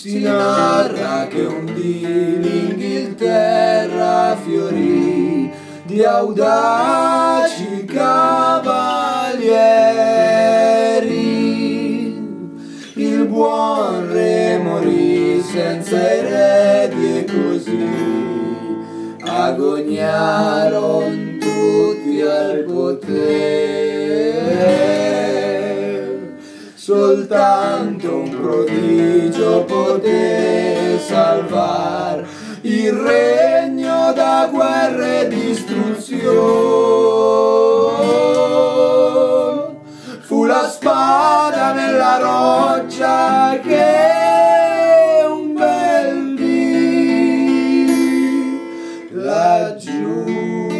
Si narra che un dì l'Inghilterra fiorì di audaci cavalieri. Il buon re morì senza eredi e così agognaron tutti al potere. Soltanto un prodigio poté salvar il regno da guerre e distruzione. Fu la spada nella roccia che un bel dì laggiù